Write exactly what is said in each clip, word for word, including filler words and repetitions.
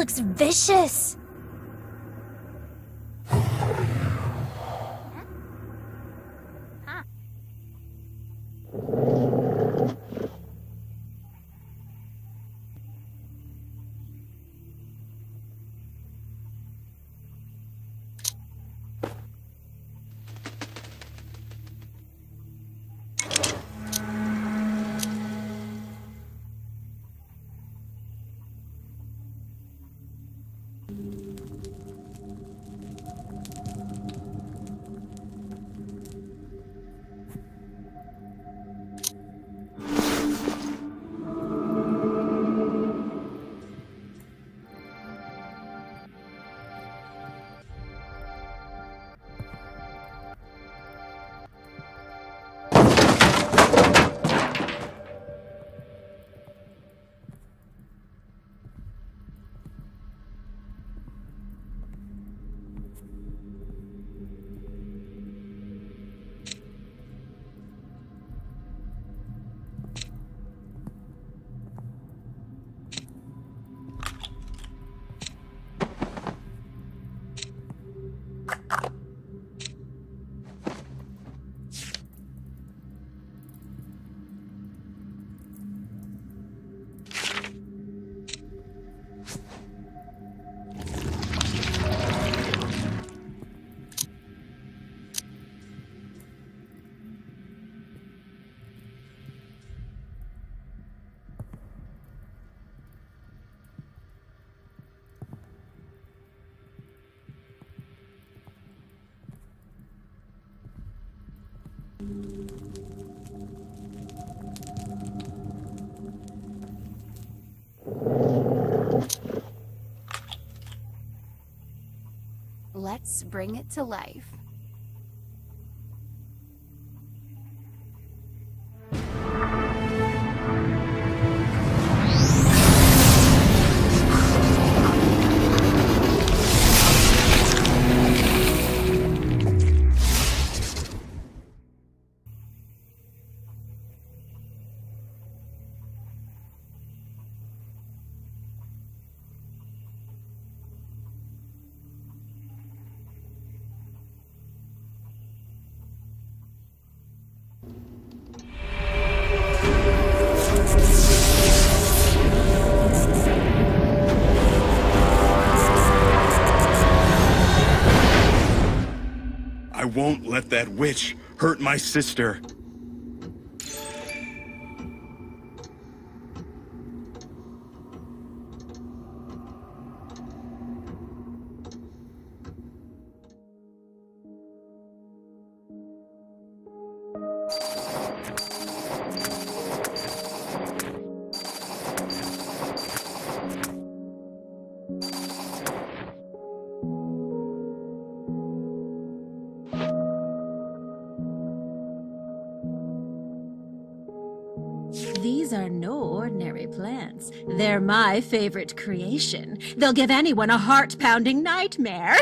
looks vicious. Let's bring it to life. I won't let that witch hurt my sister. These are no ordinary plants. They're my favorite creation. They'll give anyone a heart-pounding nightmare.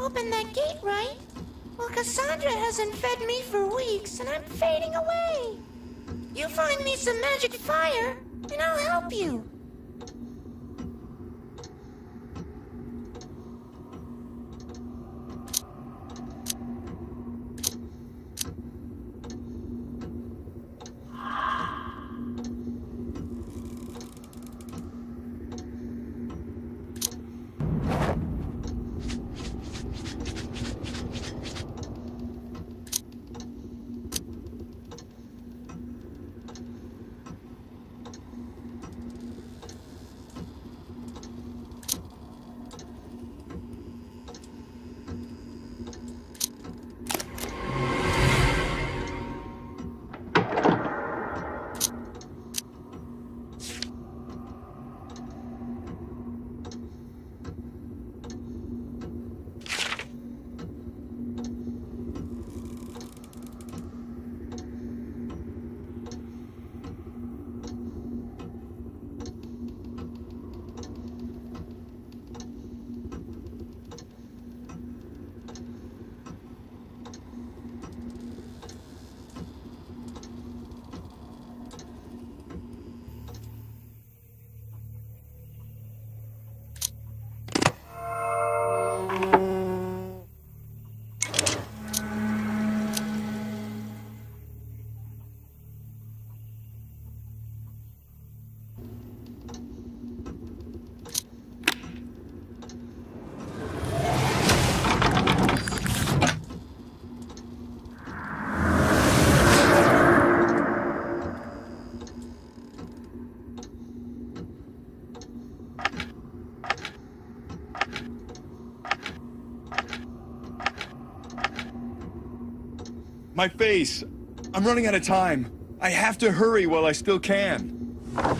open that gate, right? Well, Cassandra hasn't fed me for weeks, and I'm fading away. You find me some magic fire, and I'll help you. My face! I'm running out of time. I have to hurry while I still can.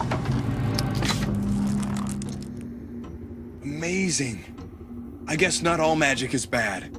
Amazing. I guess not all magic is bad.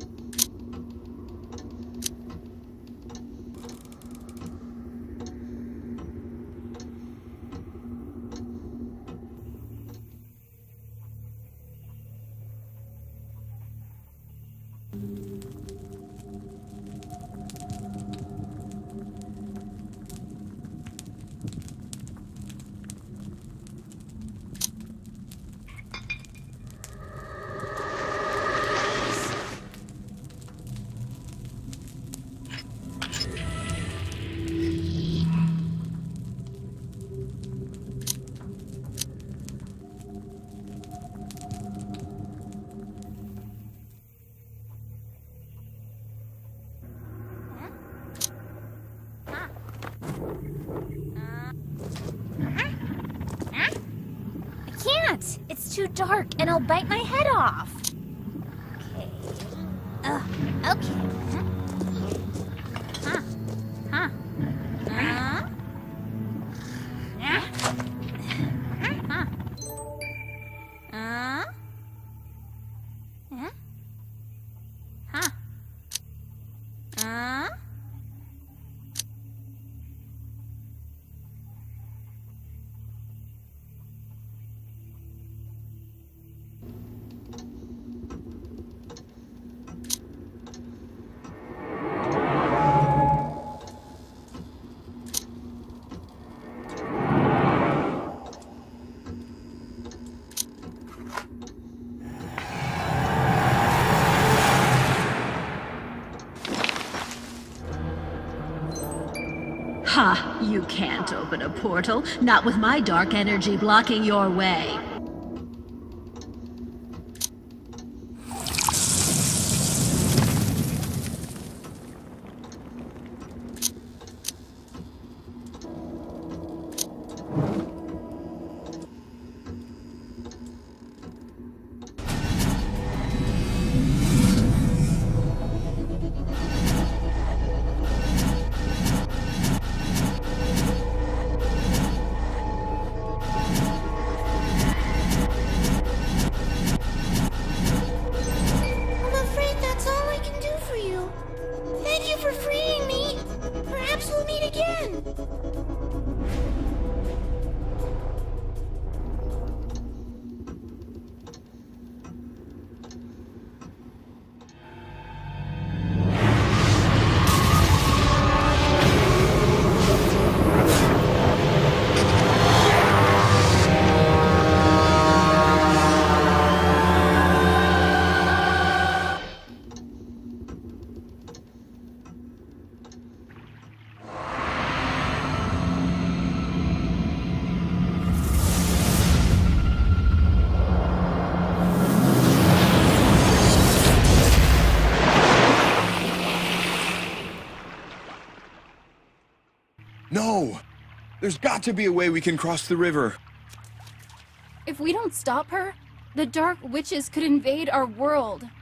It's too dark, and I'll bite my head off. Okay. Uh, okay. Huh. Huh. Huh. Huh. Huh. Huh. Huh. Huh. Ha! You can't open a portal, not with my dark energy blocking your way. There's got to be a way we can cross the river. If we don't stop her, the Dark Witches could invade our world.